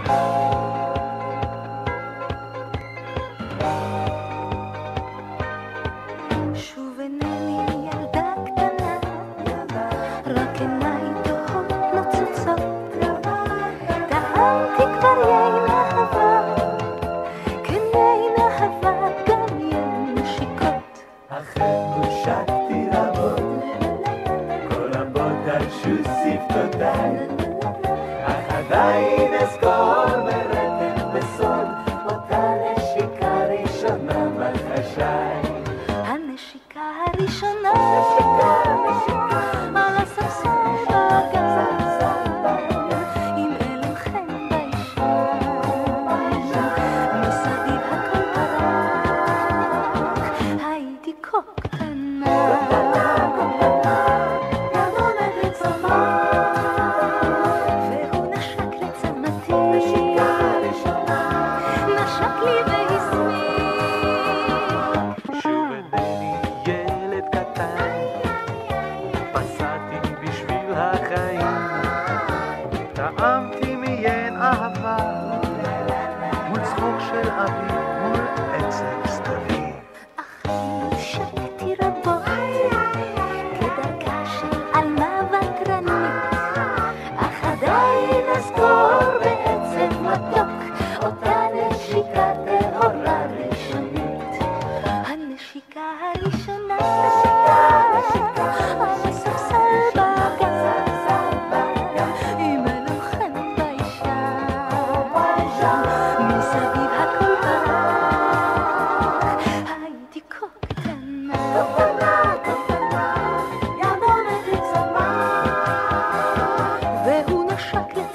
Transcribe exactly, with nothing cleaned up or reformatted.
שוב אינני ילדה קטנה, רק עיניי דוהות נוצצות, טעמתי כבר יין אהבה, כן יין אהבה גם יין נשיקות. אכן נושקתי רבות, כל רבות דרשו שפתותיי, אך עדיין אזכור ברטט בסוד אותה נשיקה ראשונה בחשאי. הנשיקה הראשונה, על הספסל בגן, עם אלם חן בישן, מסביב הכל פרק, הייתי כה קטנה. ידונת לצמא, והוא נשק לצמתי, נשק לי והסמיך. שוב אינני ילד קטן, פסעתי בשביל החיים, טעמתי מיין אהבה, מול צחוק של אבי, מול עצב סתווי. אך נשקתי רבות, כדרכה של עלמה ותרנית, אך עדיין אזכור בעצב מתוק אותה נשיקה טהורה ראשונית. הנשיקה הראשונה, על הספסל בגן, עם אלם חן בישן, מסביב הכל פרק, הייתי כה קטנה. ידונת לצמא, והוא נשק לצמתי,